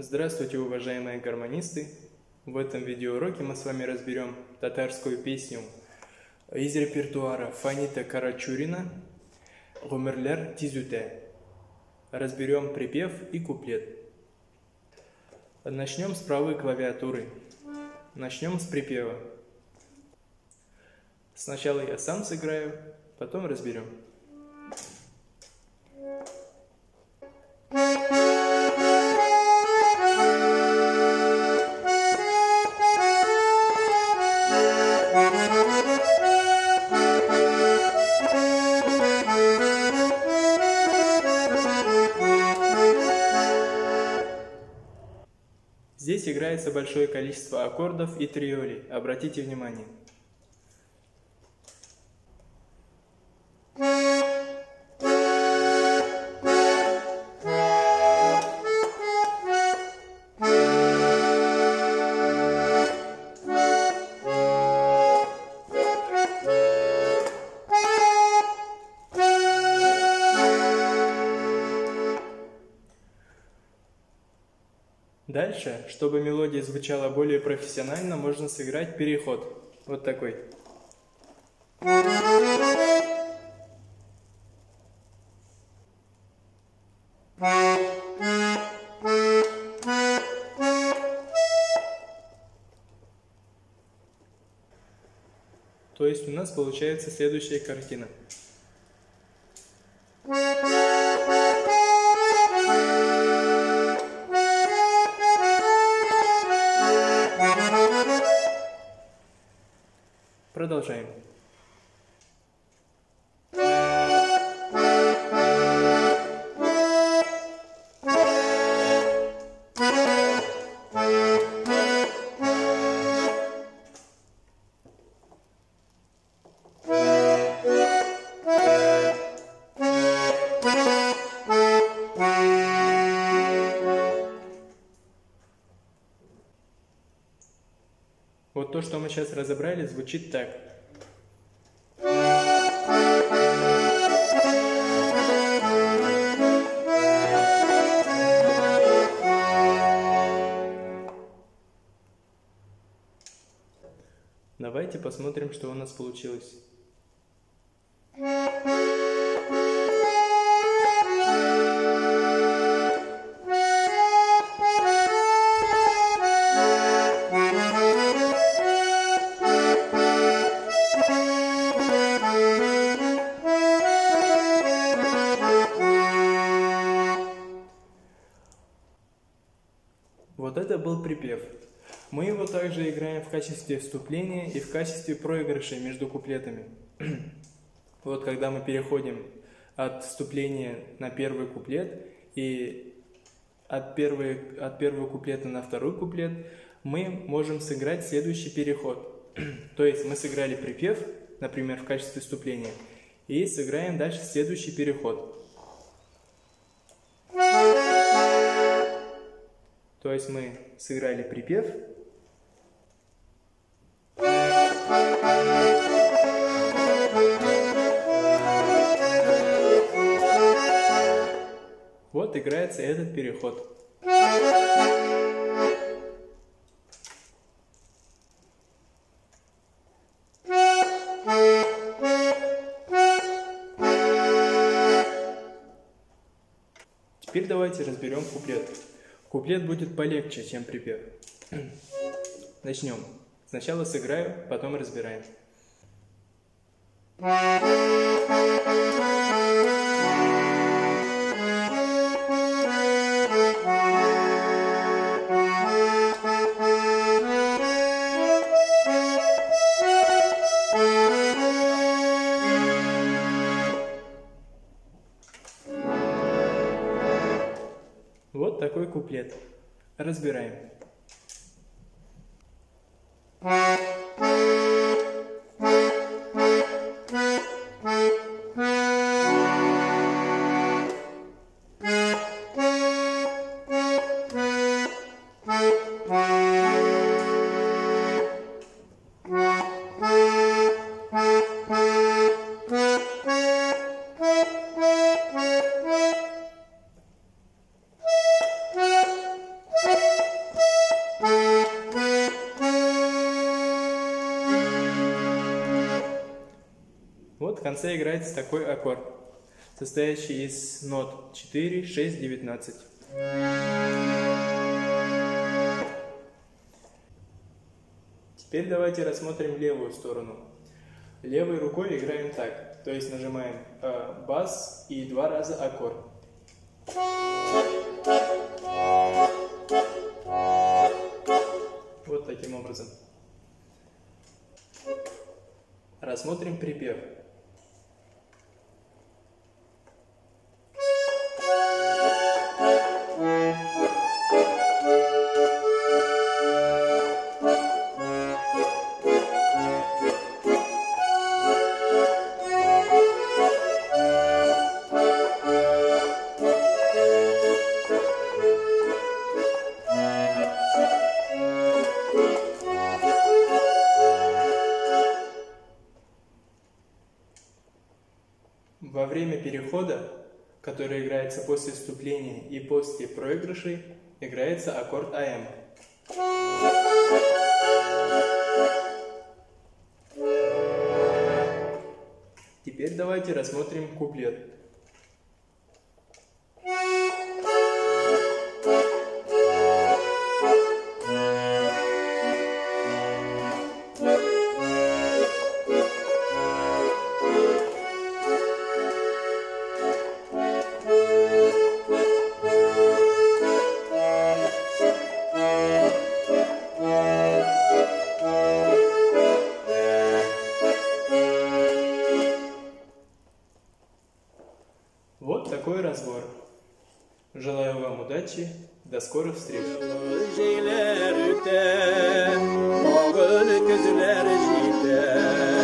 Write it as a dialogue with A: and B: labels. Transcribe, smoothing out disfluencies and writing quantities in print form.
A: Здравствуйте, уважаемые гармонисты! В этом видеоуроке мы с вами разберем татарскую песню из репертуара Фанита Карачурина «Гомерлер Тизюте». Разберем припев и куплет. Начнем с правой клавиатуры. Начнем с припева. Сначала я сам сыграю, потом разберем. Здесь играется большое количество аккордов и триолей. Обратите внимание. Дальше, чтобы мелодия звучала более профессионально, можно сыграть переход. Вот такой. То есть у нас получается следующая картина. Продолжаем. Вот то, что мы сейчас разобрали, звучит так. Давайте посмотрим, что у нас получилось. Вот это был припев. Мы его также играем в качестве вступления и в качестве проигрыша между куплетами. Вот когда мы переходим от вступления на первый куплет и от первого куплета на второй куплет, мы можем сыграть следующий переход. То есть мы сыграли припев, например, в качестве вступления, и сыграем дальше следующий переход. То есть мы сыграли припев, вот играется этот переход. Теперь давайте разберем куплет. Куплет будет полегче, чем припев. Начнем. Сначала сыграю, потом разбираем. Вот такой куплет. Разбираем. конце играется такой аккорд, состоящий из нот 4, 6, 19. Теперь давайте рассмотрим левую сторону. Левой рукой играем так, то есть нажимаем бас и 2 раза аккорд. Вот таким образом. Рассмотрим припев. Во время перехода, который играется после вступления и после проигрышей, играется аккорд АМ. Теперь давайте рассмотрим куплет. Вот такой разбор. Желаю вам удачи, до скорых встреч!